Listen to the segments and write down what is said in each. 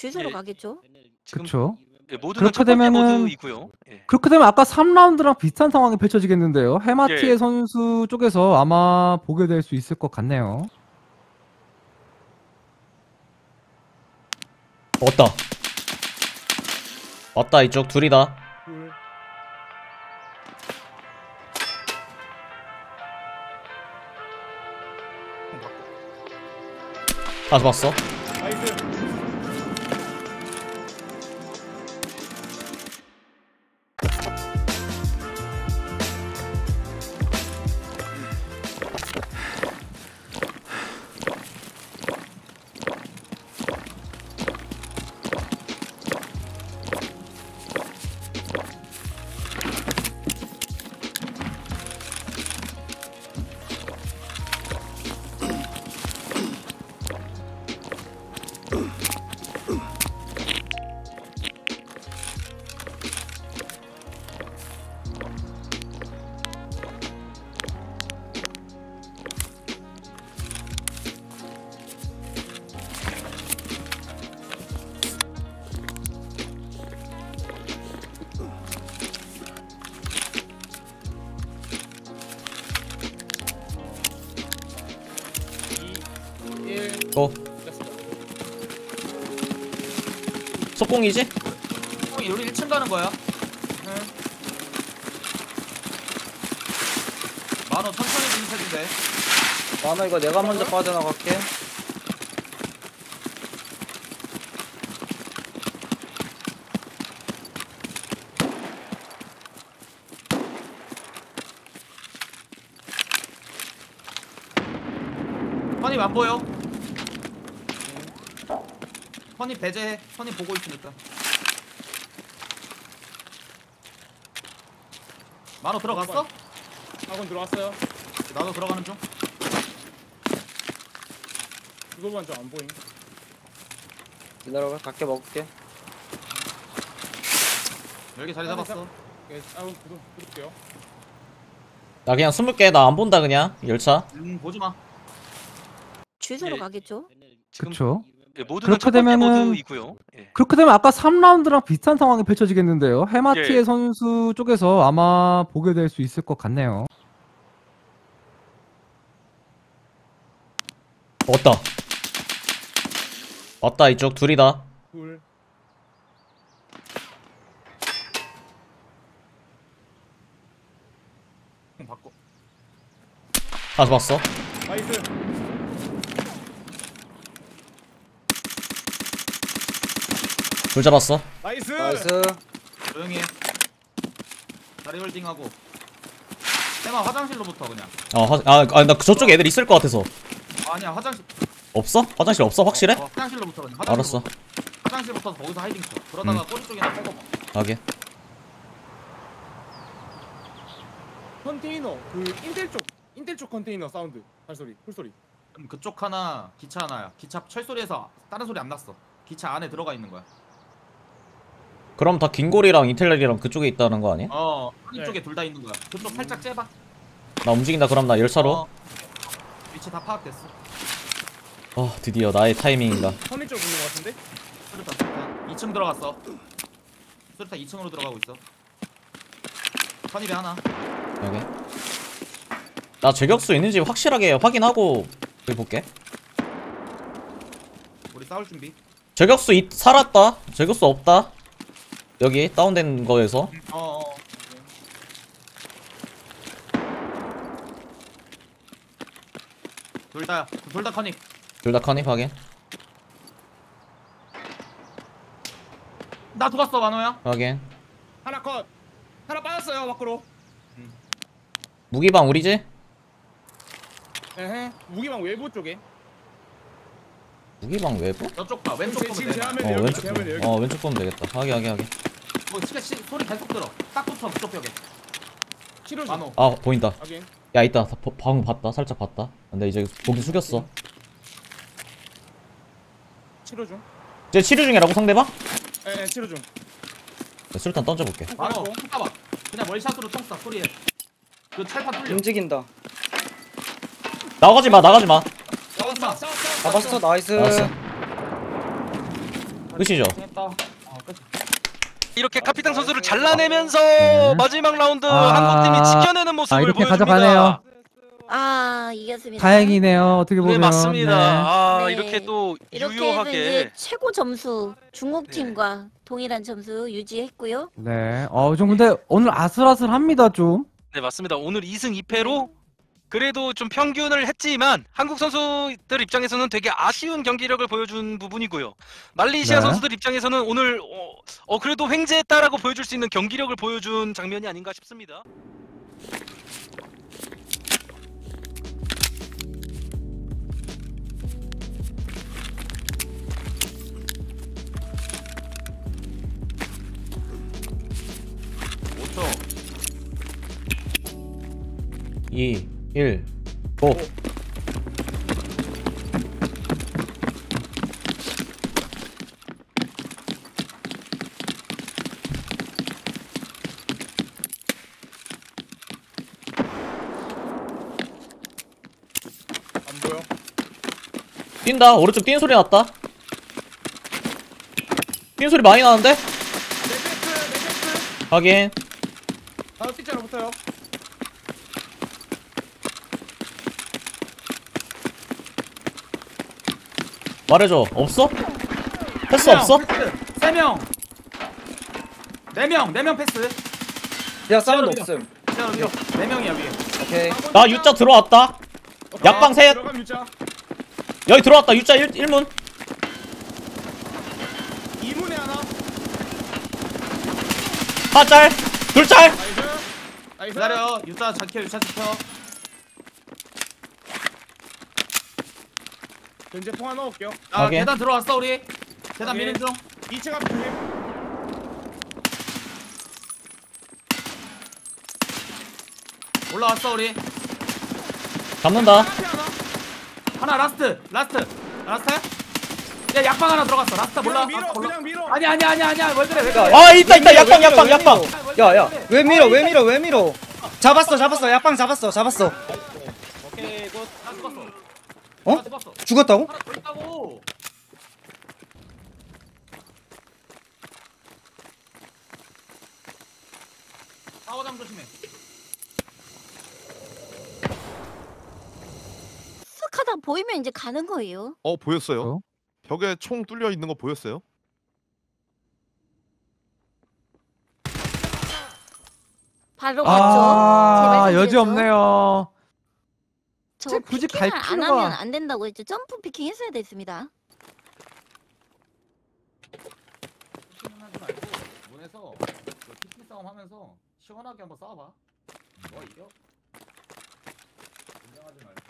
주유소로 예. 가겠죠? 지금 그쵸. 예, 모두가 그렇게 첫 번째 되면은 모드이고요. 예. 그렇게 되면 아까 3라운드랑 비슷한 상황이 펼쳐지겠는데요. 해마티에 예. 선수 쪽에서 아마 보게 될 수 있을 것 같네요. 왔다. 왔다 이쪽 둘이다. 둘. 다 잡았어. 나이스. 고. 속공이지? 형이 우리 1층 가는 거야. 만호 천천히 진입해도 돼. 만호 이거 내가 먼저 빠져나갈게. 선입 안 보여? 선입 배제해. 선입 보고 있으니까. 만호 들어갔어? 학원 들어왔어요. 나도 들어가는 중. 그거만 좀 안 보임. 기다려봐. 각게 먹을게. 여기 자리 잡았어. 예, 학원 부를게요. 나 그냥 20개 나 안 본다 그냥 열차. 보지 마. 주유소로 예. 가겠죠? 지금 그쵸. 예, 모두가 그렇게 첫 번째 되면은 모드이고요. 예. 그렇게 되면 아까 3라운드랑 비슷한 상황이 펼쳐지겠는데요. 해마티에 예. 선수 쪽에서 아마 보게 될 수 있을 것 같네요. 왔다. 왔다 이쪽 둘이다. 둘. 형 바꿔. 다 잡았어. 나이스. 둘 잡았어. 나이스. 나이스. 조용히 해. 다리 홀딩하고. 테마 화장실로부터 그냥. 나 저쪽 애들 있을 것 같아서. 아니야 화장실. 없어? 화장실 없어? 확실해? 화장실로부터 그냥. 알았어. 화장실부터 거기서 하이딩 쳐. 그러다가 꼬리 쪽이나 빼고 봐. 하게. 컨테이너 그 인텔 쪽 컨테이너 사운드. 발소리, 풀소리. 그럼 그쪽 하나, 기차 하나야. 기차 철소리에서 다른 소리 안 났어. 기차 안에 들어가 있는 거야. 그럼 다 긴골이랑 인텔리랑 그쪽에 있다는 거 아니야? 한쪽에 네. 둘 다 있는 거야. 그쪽 살짝 째봐. 나 움직인다. 그럼 나 열차로. 위치 다 파악됐어. 드디어 나의 타이밍인가. 선이 쪽 있는 것 같은데? 수류탄 2층 들어갔어. 수류탄 2층으로 들어가고 있어. 선입에 하나. 여기. 나 저격수 있는지 확실하게 확인하고 해볼게. 우리 싸울 준비. 저격수 살았다. 저격수 없다. 여기 다운된 거에서. 둘 다 커닉. 둘 다 카니 확인. 나 죽었어 만호야. 확인. 하나 컷. 하나 빠졌어요 밖으로. 무기방 우리지? 에헤. 무기방 외부 쪽에. 무기방 외부? 저쪽 봐. 왼쪽 보면 지금 돼. 제 화면에 여기. 왼쪽. 제 화면에 여기. 왼쪽 보면 되겠다. 하게. 뭐 소리 계속 들어. 딱 붙어 그쪽 벽에. 치료 중. 만호. 보인다. 확인. 야 있다. 방금 봤다. 살짝 봤다. 근데 이제 고기 숙였어. 치료 중. 이제 치료 중이라고 상대방? 에, 치료 중. 나 술탄 던져볼게. 만호. 총 쏴봐. 그냥 월샷으로 총 쏴. 소리에. 그 철판 뚫려. 움직인다. 나가지 마. 싸우지 마. 잡았어. 나이스. 알았어. 끝이죠? 했다. 끝. 이렇게 카피탕 선수를 잘라내면서 네. 마지막 라운드 아. 한국팀이 지켜내는 모습을 이렇게 보여줍니다. 가져가네요. 아, 이겼습니다. 다행이네요. 어떻게 네 보면. 맞습니다. 네. 아 네. 이렇게 또 이렇게 해서 유효하게 이제 최고 점수 중국 팀과 동일한 점수 유지했고요. 네. 좀 근데 오늘 아슬아슬합니다 좀. 네 맞습니다. 오늘 2승 2패로 그래도 좀 평균을 했지만 한국 선수들 입장에서는 되게 아쉬운 경기력을 보여준 부분이고요. 말레이시아 네. 선수들 입장에서는 오늘 그래도 횡재했다라고 보여줄 수 있는 경기력을 보여준 장면이 아닌가 싶습니다. 초 2, 1, 고! 안 보여. 뛴다. 오른쪽 뛰는 소리 났다. 뛰는 소리 많이 나는데? 내 패스. 확인. 하나 뒷자로 붙어요. 말해줘. 없어? 패스 명, 없어? 패스. 3명. 4명 패스. 야 사운드 없음. 자, 위로. 4명이야 위에. 오케이. 나 U자 들어왔다. 약방 셋. 들어가면 유자. 여기 들어왔다. U자 1문. 2문에 하나. 하나 짤. 둘 짤. 나이스. 나이스. 기다려. 유자 지켜. 이제 통화 넣을게요. 아, 오케이. 계단 들어왔어 우리. 계단 오케이. 미는 중. 2층 앞 조심. 올라왔어 우리. 잡는다. 앞에 하나. 하나 라스트. 야 약방 하나 들어갔어. 라스트 몰라. 그냥 밀어. 몰라. 그냥 밀어. 아니야. 왜 그래? 왜 야, 그래? 아 있다. 왜 약방. 밀어? 야야 왜 밀어? 잡았어. 약방 잡았어. 오케이 굿. 나 죽었어. 어? 나 죽었어. 죽었다고? 하나 더 있다고. 사고장 조심해. 쓱하다 보이면 이제 가는 거예요. 보였어요. 어? 벽에 총 뚫려 있는 거 보였어요? 바로 갔죠. 제발 여지 살려줘. 없네요. 저 굳이 갈 피킹을 안 필요가- 하면 안 된다고 했죠. 점프 피킹 했어야 됐습니다. 피킹하지 말고 문에서 그 피킹 싸움 하면서 시원하게 한번 싸워봐. 너 이겨? 긴장하지 말고.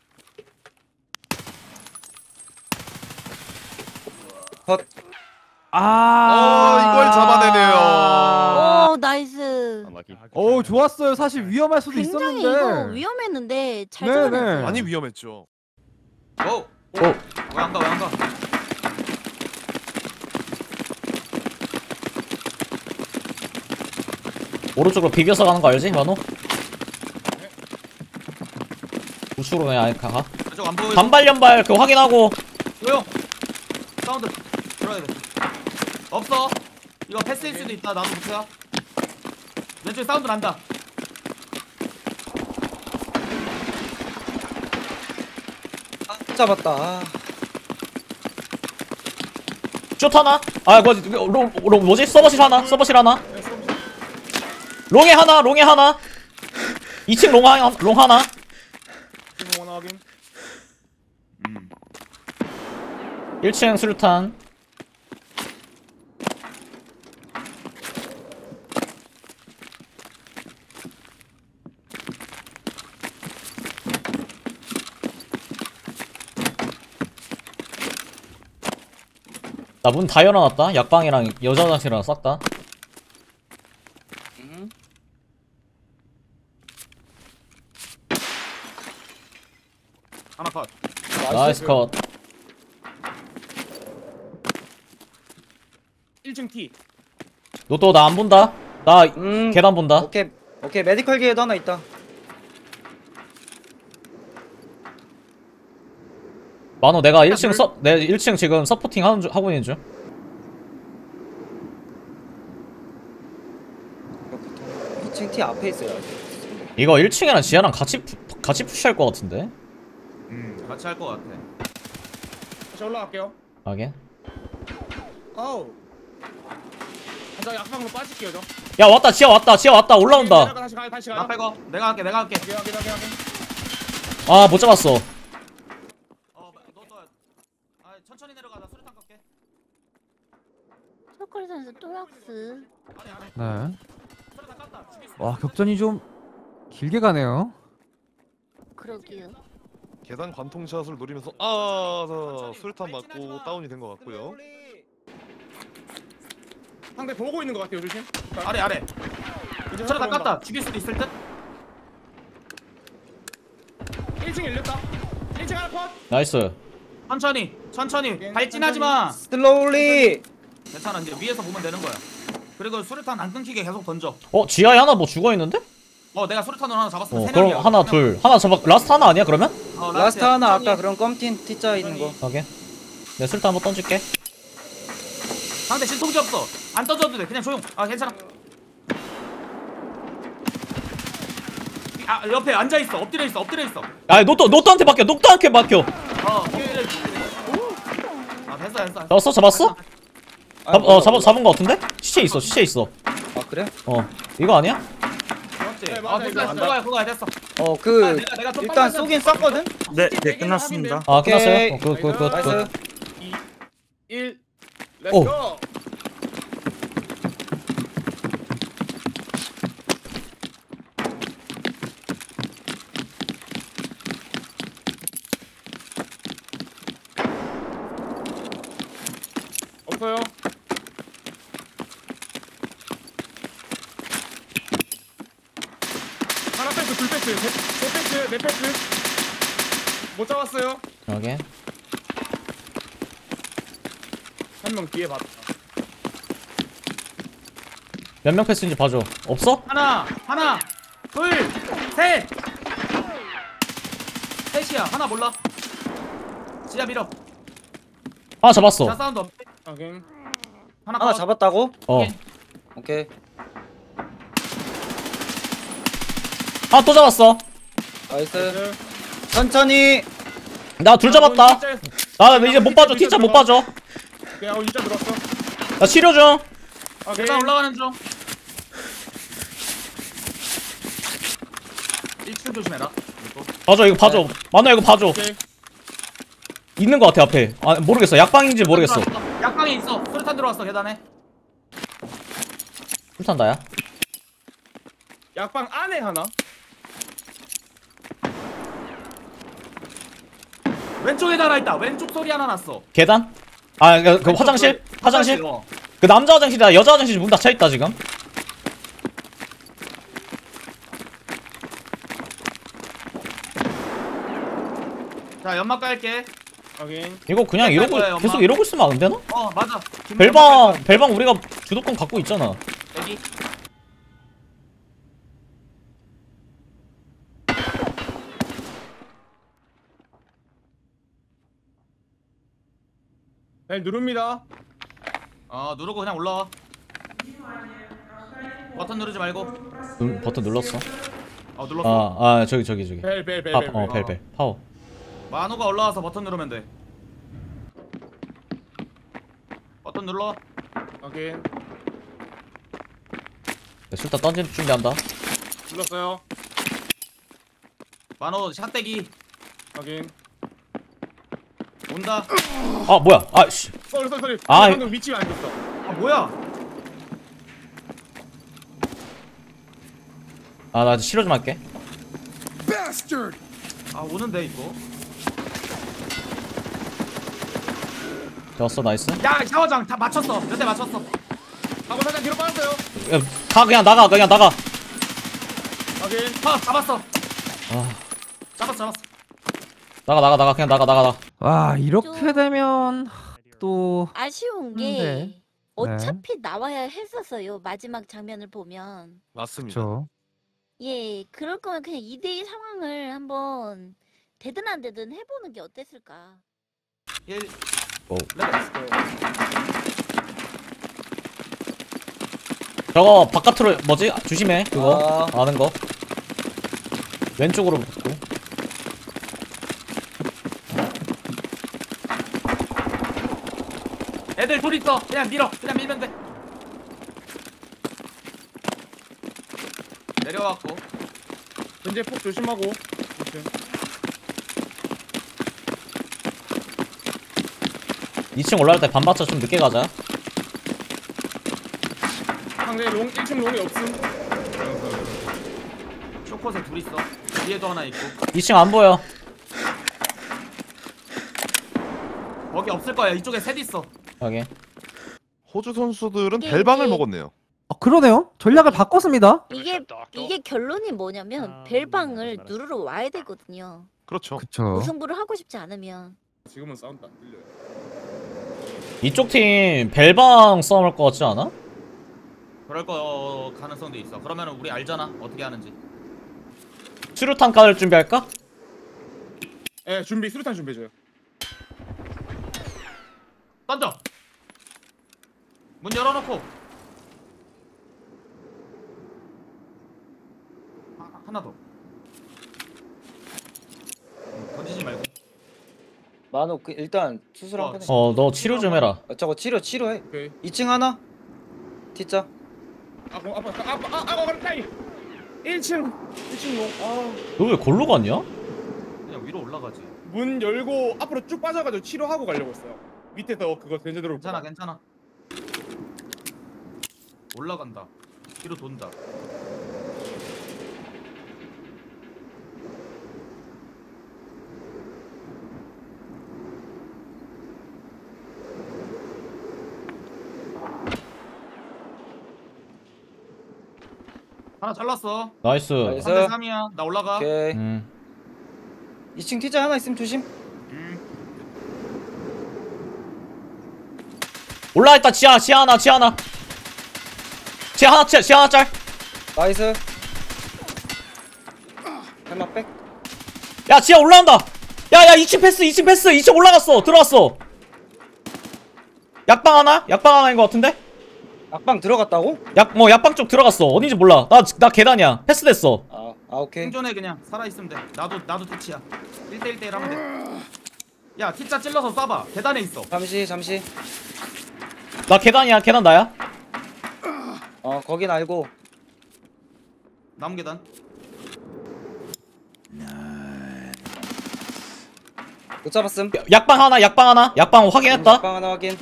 이걸 잡아내네요. 오, 나이스. 좋았어요. 사실 위험할 수도 굉장히 있었는데. 이거 위험했는데 잘 네네. 잡아냈어요. 많이 위험했죠. 오. 오. 왜 안 가? 오른쪽으로 비벼서 가는 거 알지, 만호? 우측으로 그냥 아예 가. 저쪽 안 보여. 단발 그 확인하고. 조용. 사운드 들어야 돼. 없어. 이거 패스일 수도 있다. 나도 못해야. 왼쪽에 사운드 난다. 잡았다. 숏 하나. 뭐지? 서버실 하나. 롱에 하나. 2층 롱 하나. 지금 원화 확인. 1층 수류탄. 나 문 다 열어놨다. 약방이랑 여자 화장실이랑 싹 다. 하나 컷. 나이스 컷. 1층 T. 너 또 나 안 본다. 나 계단 본다. 오케이 메디컬 기에도 하나 있다. 만호 내가 1층 지금 서포팅 하고 있는 중. 2층 T 앞에 있어요. 이거 1층이랑 지하랑 같이 푸시할 것 같은데. 같이 할 것 같아. 다시 올라갈게요. 하게. 아우. 저 약방으로 빠질게요 저. 야 왔다 지하 왔다 올라온다. 다시 가요 다시 나 가요. 빼고 내가 할게. 오케이. 아 못 잡았어. 너 천천히 내려가. 나 수류탄 깎게. 서클 선수 또락스. 네. 수류탄 깠다. 죽일 수 와 격전이 좀 길게 가네요. 그러게요. 계단 관통샷을 노리면서 수류탄 맞고 다운이 된 것 같고요. 상대 보고 있는 것 같아요 조심. 아래. 이제 수류탄 올라온다. 깠다. 죽일 수도 있을 듯. 1층 열렸다. 1층 하나 컷. 나이스. 천천히. 발진하지 마. 슬로울리. 괜찮아. 이제 위에서 보면 되는 거야. 그리고 수류탄 안 끊기게 계속 던져. 지하에 하나 뭐 죽어 있는데? 내가 수류탄으로 하나 잡았어. 세 그럼 명이야. 하나 둘 하나 잡아. 라스트 하나 아니야 그러면? 라스트 하나 아까 그런 껌틴 T자 있는 거. 하게. 내가 술탄 한번 던질게. 상대 진통제 없어. 안 던져도 돼. 그냥 조용. 괜찮아. 옆에 앉아 있어. 엎드려 있어. 야 노트한테 맡겨. 엎드려 있어. 됐어. 잡았어? 잡은 거 같은데? 시체 있어. 아 그래? 이거 아니야? 맞지? 네, 맞아. 그거야 됐어. 내가 좀 일단 빨리 쏘긴 쐈거든. 네, 끝났습니다. 끝났어요? 오케이. 굿. 나이스. 1. 오. 렛츠고. 없어요. 하나 패스, 둘 패스, 세 패스, 네 패스. 못 잡았어요. 하게. 한 명 뒤에 봤다. 몇 명 패스인지 봐줘. 없어? 하나, 둘, 셋. 셋이야. 하나 몰라. 지하 밀어. 하나 잡았어. 자 사운드 없. 오케이. 하나 하나 컷. 잡았다고? 어. 오케이. 하나 또 잡았어. 나이스. 천천히. 나 둘 잡았다. 나 이제 못 봐줘. T자 못 봐줘. 오케이, 일자 들었어. 나 치료 중. 오케이. 계단 올라가는 중. 1층 조심해라. 봐줘 이거 봐줘. 만화 이거 봐줘. 오케이. 있는 거 같아 앞에. 모르겠어. 약방인지 모르겠어. 약방에 있어. 수류탄 들어왔어 계단에. 술탄 나야? 약방 안에 하나. 왼쪽에 하나 있다. 왼쪽 소리 하나 났어. 계단? 그 화장실? 화장실? 어. 그 남자 화장실이야. 여자 화장실 문 닫혀 있다 지금. 자 연막 깔게. 오케이. 이거 그냥 깔 거야, 이러고 엄마. 계속 이러고 있으면 안 되나? 맞아. 벨방 우리가 주도권 갖고 있잖아. 여기. 벨 누릅니다. 누르고 그냥 올라와. 버튼 누르지 말고. 버튼 눌렀어. 눌렀어. 저기. 벨. 벨. 파워. 만호가 올라와서 버튼 누르면 돼. 버튼 눌러. 오케이. 술탄 던질 준비한다. 눌렀어요. 만호 샷대기 오케이. 온다. 뭐야? 씨. 쏘리. 방금 위치가 안 좋았어. 뭐야? 나 치료 좀 할게. 오는데 이거. 좋았어, 나이스. 야 샤워장 다 맞췄어. 몇 대 맞췄어. 하고 살짝 뒤로 빠졌어요. 그냥 나가. 오케이. 잡았어. 잡았어. 나가. 그냥 나가. 와 이렇게 좀- 되면 또 아쉬운 게 네. 어차피 나와야 했었어요. 마지막 장면을 보면. 맞습니다. 그렇죠. 예, 그럴 거면 그냥 2대2 상황을 한번 되든 안 되든 해보는 게 어땠을까. 1. 오. 저거 바깥으로 뭐지? 조심해 그거 아. 아는 거 왼쪽으로 붙고 애들 둘 있어. 그냥 밀어. 그냥 밀면 돼. 내려왔고. 현재 폭 조심하고. 조심. 2층 올라갈 때 반박자 좀 늦게 가자. 상대 롱 1층 롱이 없음. 쇼컷에 둘 있어. 뒤에도 하나 있고. 2층 안 보여. 거기 없을 거야. 이쪽에 셋 있어. 여기. 호주 선수들은 이게- 벨방을 이게- 먹었네요. 그러네요. 전략을 바꿨습니다. 이게 결론이 뭐냐면 벨방을 누르러 와야 되거든요. 그렇죠. 그쵸. 우승부를 하고 싶지 않으면. 지금은 사운드 안 들려요. 이쪽 팀 벨방 싸움할 것 같지 않아? 그럴 거 가능성도 있어. 그러면 우리 알잖아. 어떻게 하는지. 수류탄 깔을 준비할까? 예, 준비 수류탄 준비해줘요. 던져. 문 열어놓고. 하나 더. 던지지 말고. 만호 일단 수술 한 번 해. 너 치료 좀 해라. 저거 치료해. 오케이. 2층 하나. T자. 그럼 타임. 1층 롱. 너 왜 골로 갔냐? 그냥 위로 올라가지. 문 열고 앞으로 쭉 빠져가지고 치료하고 가려고 했어요. 밑에서 그거 제대로. 괜찮아, 괜찮아. 올라간다. 뒤로 돈다. 하나 잘랐어. 나이스. 나이스. 3대 3이야. 나 올라가. 오케이. 2층 T자 하나 있으면 조심. 올라있다. 지하 하나. 지하 하나 짤. 나이스. 할마 백. 야 지하 올라간다. 야야 2층 패스 2층 올라갔어. 들어왔어. 약방 하나인 것 같은데? 약방 들어갔다고? 약방 쪽 들어갔어. 어딘지 몰라. 나 계단이야. 패스됐어. 오케이. 생존해 그냥. 살아있으면 돼. 나도 티치야. 1대1 하면 돼. 야 T자 찔러서 쏴봐. 계단에 있어. 잠시. 나 계단이야. 계단 나야. 거긴 알고. 남은 계단. 못 잡았음. 약방 하나. 약방 확인했다. 약방 하나 확인.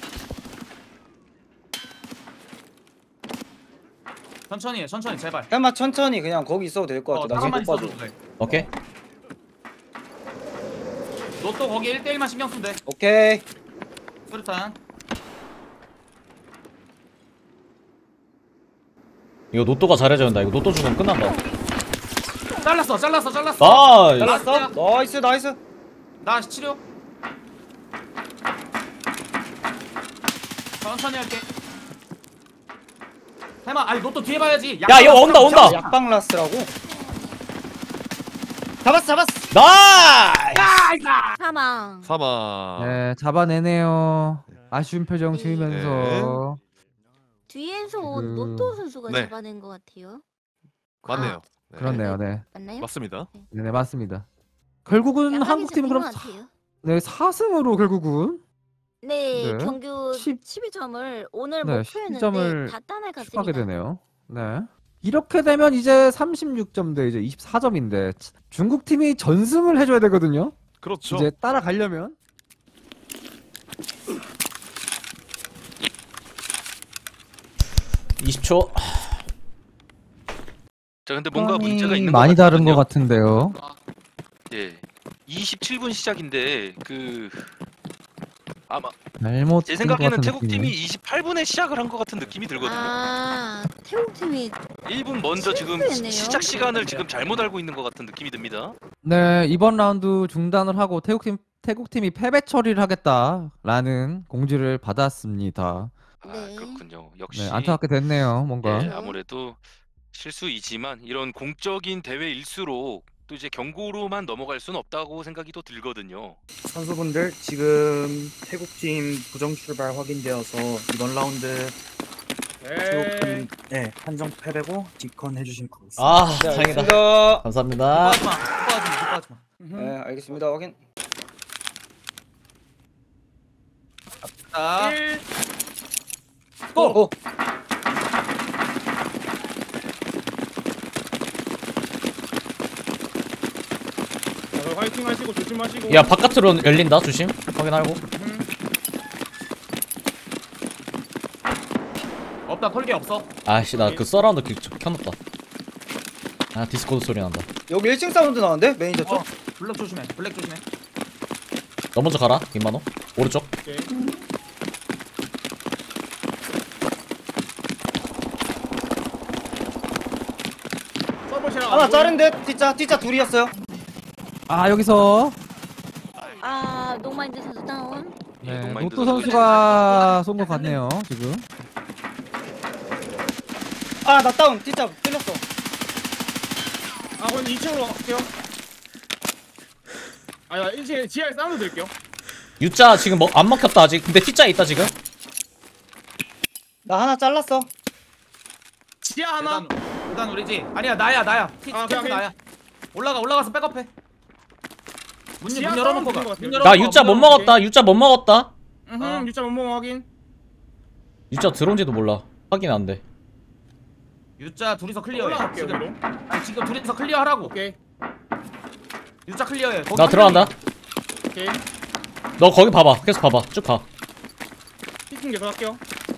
천천히 해. 천천히 제발. 할마 천천히 그냥 거기 있어도 될 것 같아. 나 가만히 지금 못 있어도 봐줘. 돼. 오케이. 너 또 거기 1대1만 신경 쓰면 돼. 오케이. 수류탄. 이거 노또가 잘해줘야 된다. 이거 노또 죽으면 끝난다. 잘랐어. 나이스. 잘랐어? 나이스. 나 치료. 천천히 할게. 해마, 아니 너 또 뒤에 봐야지. 야, 이거 온다. 약방 라스라고? 잡았어. 나이스. 사망. 사망. 네, 잡아내네요. 아쉬운 표정 지으면서. 뒤에서 그- 노또 선수가 네. 잡아낸 것 같아요. 맞네요. 네. 그렇네요. 네. 맞나요? 맞습니다. 네, 맞습니다. 결국은 약간 한국 팀은 잡힌 그럼 것 같아요. 네, 4승으로 결국은 네, 네. 경규 10 12점을 오늘 네, 목표였는데 12점을 다 따라갔습니다. 추가하게 되네요. 네. 이렇게 되면 이제 36점 대 이제 24점인데 중국 팀이 전승을 해줘야 되거든요. 그렇죠. 이제 따라가려면 20초. 자, 근데 뭔가 문제가 있는 많이 것 다른 것 같거든요. 같은데요. 예. 27분 시작인데 아마 잘못 제 뛴것 생각에는 같은 태국 팀이 느낌이. 28분에 시작을 한 것 같은 느낌이 들거든요. 아, 태국 팀이 1분 먼저 지금 실수했네요. 시작 시간을 지금 잘못 알고 있는 것 같은 느낌이 듭니다. 네, 이번 라운드 중단을 하고 태국 팀이 패배 처리를 하겠다라는 공지를 받았습니다. 아, 네. 그렇군요. 역시 네, 안타깝게 됐네요. 뭔가. 예, 아무래도 실수이지만 이런 공적인 대회일수록 또 이제 경고로만 넘어갈 수는 없다고 생각이 또 들거든요. 에이. 네, 한정 패배고 디컨 해주신 거. 아 네, 다행이다. 알겠습니다. 감사합니다. 하지마. 네, 알겠습니다. 확인. 자, 1. 고! 자, 화이팅 하시고 조심하시고. 야 바깥으로 열린다. 조심. 확인하고. 없다. 털개 없어. 아씨 나 그 서라운드 켜놨다. 아 디스코드 소리 난다. 여기 1층 사운드 나는데? 매니저 쪽? 블랙 조심해. 블랙 조심해. 너 먼저 가라 김만호. 오른쪽. 오케이. 서버시랑 하나 자른데? T자 둘이었어요. 아 여기서 아 노마인드 선수 다운. 네, 노마인드 노트 선수가 쏜 것 같네요 지금. 아, 나 다운. T자 뚫렸어. 아 그럼 2층으로 갈게요. 아야 1층에 지하에 사운드 드릴게요. U자 지금 뭐 안 먹혔다 아직. 근데 T자 있다 지금. 나 하나 잘랐어. 지하 하나. 일단 우리지. 아니야 나야. 아, 캐스 오케이. 나야. 올라가서 백업해. 문 지하 열어놓고 사운드 가. 들린 것 같아요. 문 열어놓고 나 가, U자 문 못 열어놓고 먹었다. U자 못 먹었다. 유자 몸몸 확인. U자 들어온지도 몰라. 확인 안 돼. U자 둘이서 클리어해. 올라갈게요. 지금. 위로. 아니 지금 둘이서 클리어하라고. 오케이. U자 클리어해. 거기 나 한 들어간다. 오케이. 너 거기 봐봐. 계속 봐봐. 쭉 봐. 피킹 계속 할게요.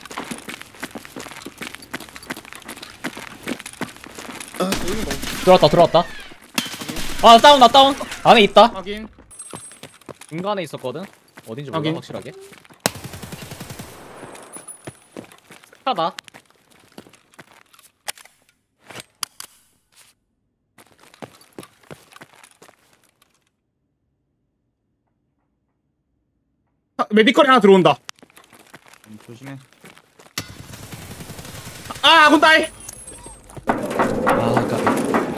보이는 거 들어왔다. 아 다운 나 다운. 안에 있다. 확인. 중간에 있었거든. 어딘지 몰라 확인. 확실하게. 스카다. 메디컬이 하나 들어온다. 조심해. 아 아군 다이. 아 까비.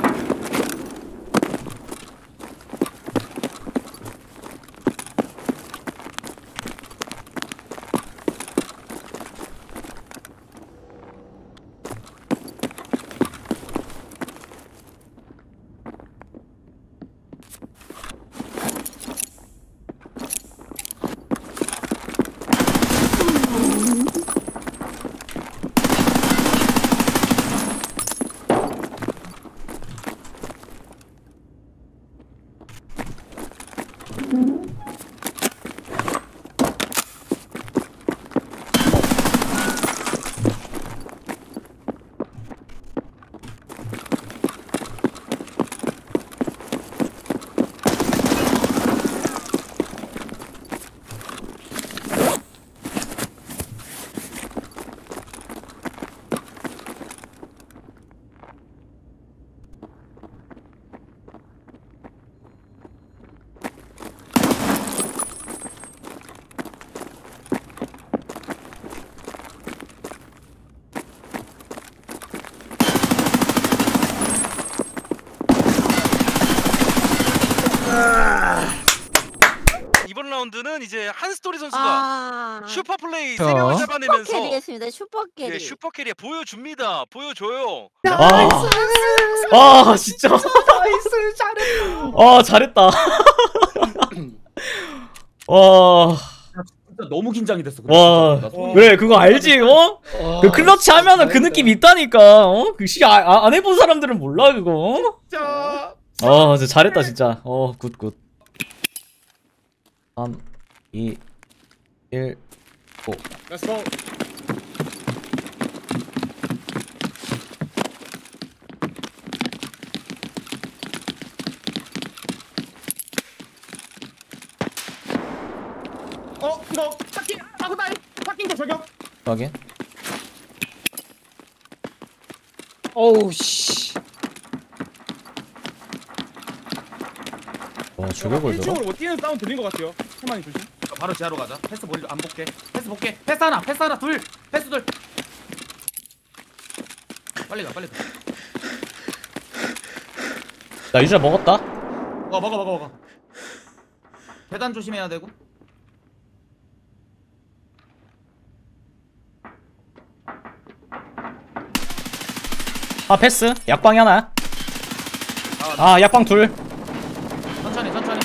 이번 라운드는 이제 한스토리 선수가 아 슈퍼 플레이 자. 3명을 슈퍼 잡아내면서 캐리겠습니다. 슈퍼 캐리. 예, 슈퍼 캐리에 보여줍니다. 보여줘요. 아 진짜. 나이스, 잘했다. 아 잘했다. 와. 진짜 너무 긴장이 됐어. 와. 그래 그거 알지 어? 그 클러치 하면은 그 느낌 있다니까 어? 그시 안 해본 사람들은 몰라 그거. 자. 진짜 잘했다 진짜. 굿. 3, 2, 1, 고. Let's go. 이거 파킹 아군 다이. 파킹도 저격. 확인. 어우, 씨. 와 저격을 들어? 1층으로 뭐 뛰는 사운드 들린 것 같아요. 세만이 조심. 바로 지하로 가자. 패스 몰 안 볼게. 패스 볼게. 패스 하나 둘. 패스 둘. 빨리 가. 나 유자 먹었다. 먹어. 계단 조심해야 되고. 아 패스. 약방이 하나. 아 약방 둘. 천천히 천천히.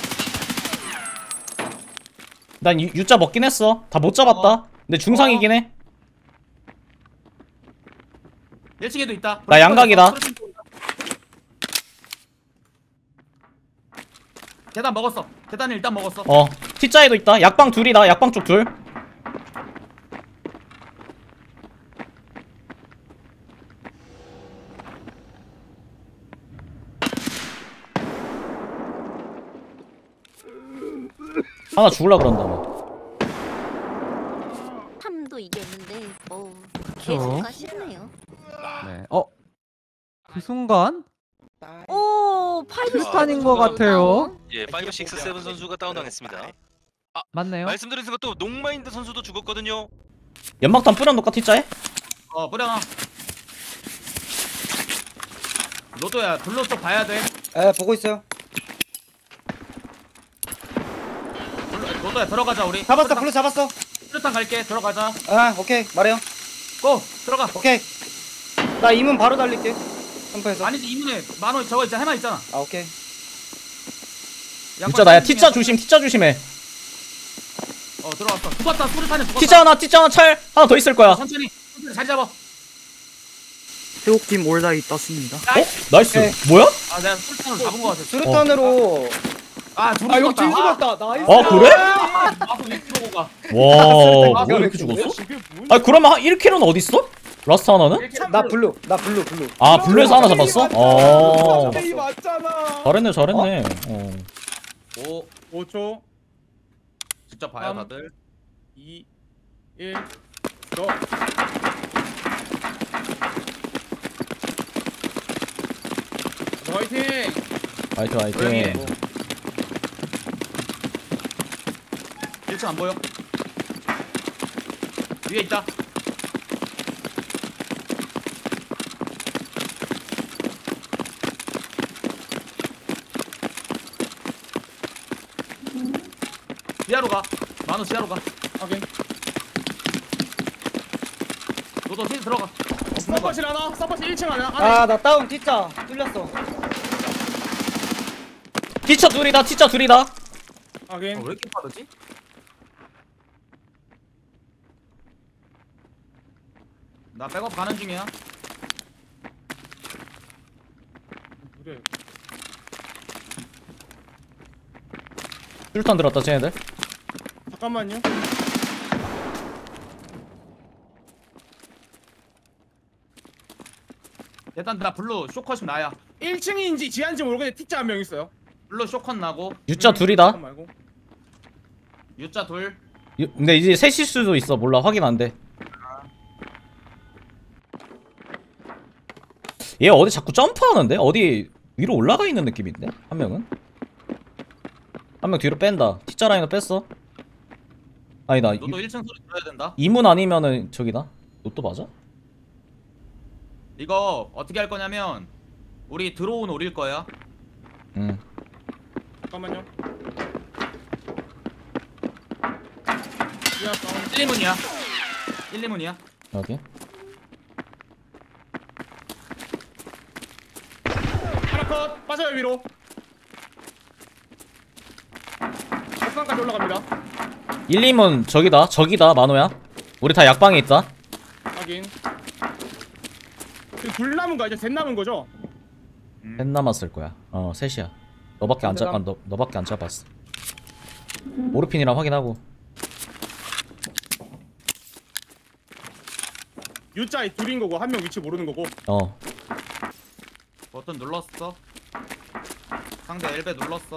난 U자 먹긴 했어. 다 못 잡았다. 근데 중상이긴 해. 1층에도 있다. 나 양각이다. 계단 먹었어. 계단을 일단 먹었어. T자에도 있다. 약방 둘이다. 약방 쪽 둘. 하나 죽을라 그런다 뭐. 3도 이겼는데 그쵸. 계속가 싫네요. 네. 그 순간 오, 비슷한인 것 같아요. 예, 5, 6, 7 선수가 다운당했습니다. 맞네요. 말씀드린 순간 또 농마인드 선수도 죽었거든요. 연막탄 뿌려놓을까 T자에? 뿌려놔. 로또야 블루 쪽 봐야 돼. 에 보고 있어요. 로또야 들어가자 우리. 잡았어 블루 잡았어. 수류탄 갈게. 들어가자. 아 오케이 말해요. 고 들어가. 오케이. 나 이문 바로 달릴게. 점프해서. 아니지 이문에 만원 저거 있잖아. 해마 있잖아. 아 오케이. U자 나야. T자 조심. T자 조심해. 들어왔어. 죽었다. 수류탄에 죽었다. T자 하나 찰 하나 더 있을 거야. 천천히 잘 잡아. 태국팀 올다이 떴습니다. 나이스. 오케이. 뭐야? 내가 수류탄을 잡은 거 같아. 수류탄으로 둘이 이거 죽었다. 둘 죽었다. 나이스. 그래? 나도 위로 가. 와, 뭐 이렇게 죽었어? 그러면 1킬은 어딨어? 라스트 하나는? 나 블루. 아, 블루에서 하나 잡았어? 이 맞잖아. 잘했네. 5초. 직접 봐요 3, 다들. 2, 1, 고. 화이팅. 화이팅. 1층 안 보여. 위에 있다. 지하로 가. 만우 지하로 가. 확인. 너도 뒤에 들어가. 서버실 하나. 서버실 1층 하나. 아 나 다운 T자 뚫렸어. T자 둘이다. 확인. 왜 이렇게 빠르지? 나 백업 가는 중이야. 그래. 술탄 들었다, 쟤네들. 잠깐만요. 일단 나 블루 쇼컷이 나야. 1층인지 지하인지 모르겠는데 T자 한 명 있어요. 블루 쇼컷 나고 U자 둘이다. 잠깐 말고. U자 둘. 근데 이제 셋일 수도 있어. 몰라. 확인 안 돼. 얘 어디 자꾸 점프하는데? 어디 위로 올라가 있는 느낌인데? 한 명은? 한 명 뒤로 뺀다. T자 라인을 뺐어. 아니다. 너도 1층 소리 들어야 된다. 이문 아니면은 저기다. 이것도 맞아? 이거 어떻게 할 거냐면 우리 드로우 노릴 거야. 응. 잠깐만요. 지하 사운드. 1, 2문이야. 여기. 하나 컷. 빠져요 위로. 옥상까지 올라갑니다. 1, 2문 저기다. 만호야. 우리 다 약방에 있다. 확인. 지금 둘 남은 거 이제 셋 남은 거죠? 셋 남았을 거야. 셋이야. 너밖에 안 너밖에 안 잡았어. 모르핀이랑 확인하고. U자에 둘인 거고 한 명 위치 모르는 거고. 버튼 눌렀어. 상대 엘베 눌렀어.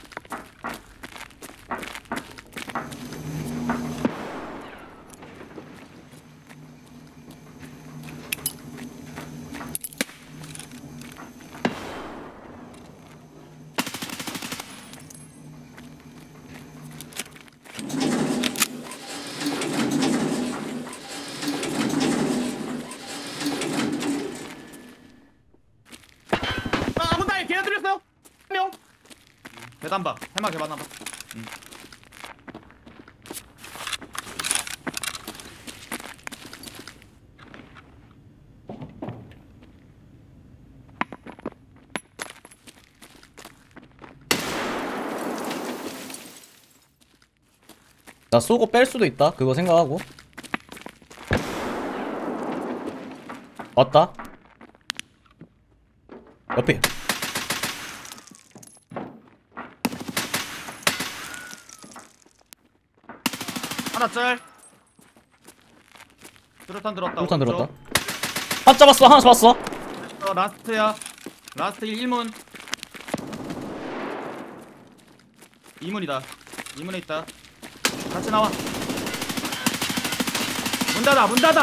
아군다이 걔가 들렸어요. 한 명. 계단 봐. 해마 계단 봐. 나 쏘고 뺄 수도 있다. 그거 생각하고. 왔다. 옆에. 하나 짤. 수류탄 들었다. 폭탄 오른쪽. 들었다. 하나 잡았어. 하나 잡았어. 라스트야. 라스트 1문. 2문이다. 2문에 있다. 같이 나와. 문 닫아. 문 닫아.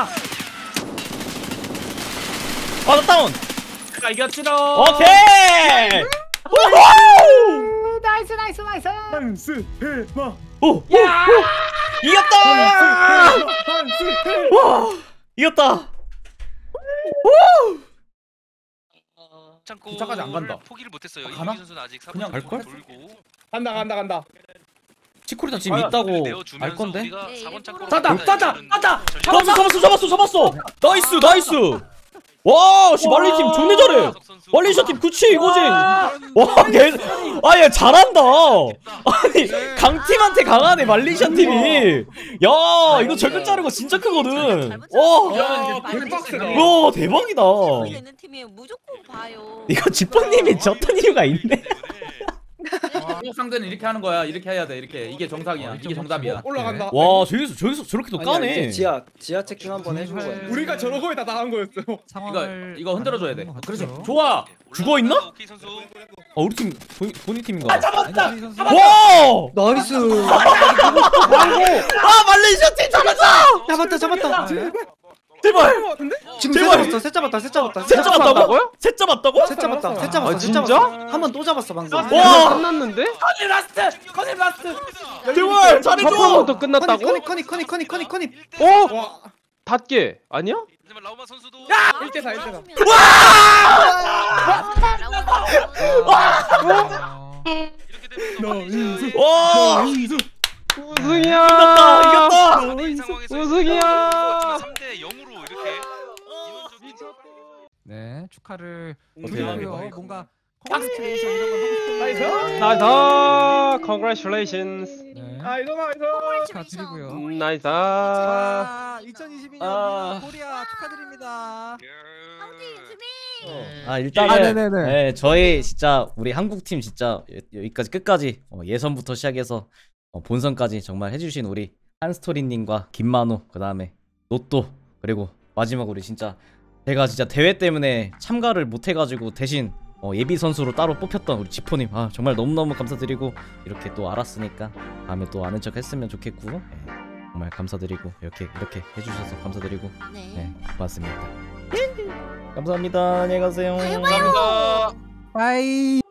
아, 나 다운. 내가 이겼지롱. 오케이. 나이스 해마. 오. 이겼다. 와. 이겼다. 참고 기차까지 안 간다. 포기를 못했어요. 가나? 이기 선수는 아직 그냥 4번 갈걸? 돌고 간다. 치코리타 지금 아, 있다고 내어주면서 알 건데. 우리가 네, 4번 일부러 창고로 닫아, 간다. 닫아, 이거는 닫아. 잡았어. 나이스. 와, 씨 말리 팀 존내 잘해. 말리샤 팀 그치 이거지. 와, 얘 잘한다. 아니 강팀한테 강하네 말리샤 팀이. 야, 이거 절근 자르고 진짜 크거든. 와, 야, 개빡세다. 와 대박이다. 있는 팀이 무조건 봐요. 이거 지퍼님이 졌던 이유가 있네. 한국 상대는 이렇게 하는 거야. 이렇게 해야 돼. 이렇게. 이게 정상이야. 이게 정답이야. 올라간다. 와, 저기서 저렇게 또 아니야, 까네. 이제 지하 체킹 한번 해준 거야. 우리가 저런 거에 다 당한 거였어. 이거 흔들어줘야 돼. 그렇지. 좋아. 죽어 있나? 오키 선수. 우리 팀 본인 팀인가? 잡았다. 와! 나이스. 아, 말레이시아 팀 잡았다. 잡았다. 제발. 지금 제발. 셋 잡았어. 셋 잡았다고? 셋 잡았다고? 셋 잡았어. 아, 진짜? 한 번 또 잡았어 방금. 와! 끝났는데? 커닝 라스트. 제발 잘해줘. 첫판부터 끝났다고? 커니. 어? 닫게 아니야? 하지만 라우마 선수도 1대4. 이렇게 되면 와! 우승이야. 이겼다. 우승이야. 3대 0으로 이렇게 인원적인 네, 축하를 오케이. 드리고요. 뭔가 컨그레이션 이런 걸 하고 싶은 나이스. Congratulations. 네. 나이스. 축하드리고요. 나이스. 자, 2022년 아. 코리아 축하드립니다. 아, 일단은 네네네. 네, 저희 진짜 우리 한국 팀 진짜 여기까지 끝까지 예선부터 시작해서 본선까지 정말 해주신 우리 한스토리님과 김만호 그다음에 노또 그리고 마지막 우리 진짜 제가 진짜 대회 때문에 참가를 못해가지고 대신 예비 선수로 따로 뽑혔던 우리 지포님 아 정말 너무너무 감사드리고 이렇게 또 알았으니까 다음에 또 아는 척 했으면 좋겠고 정말 감사드리고 이렇게 해주셔서 감사드리고 네 고맙습니다. 감사합니다. 안녕히 가세요. 감사합니다. 빠이.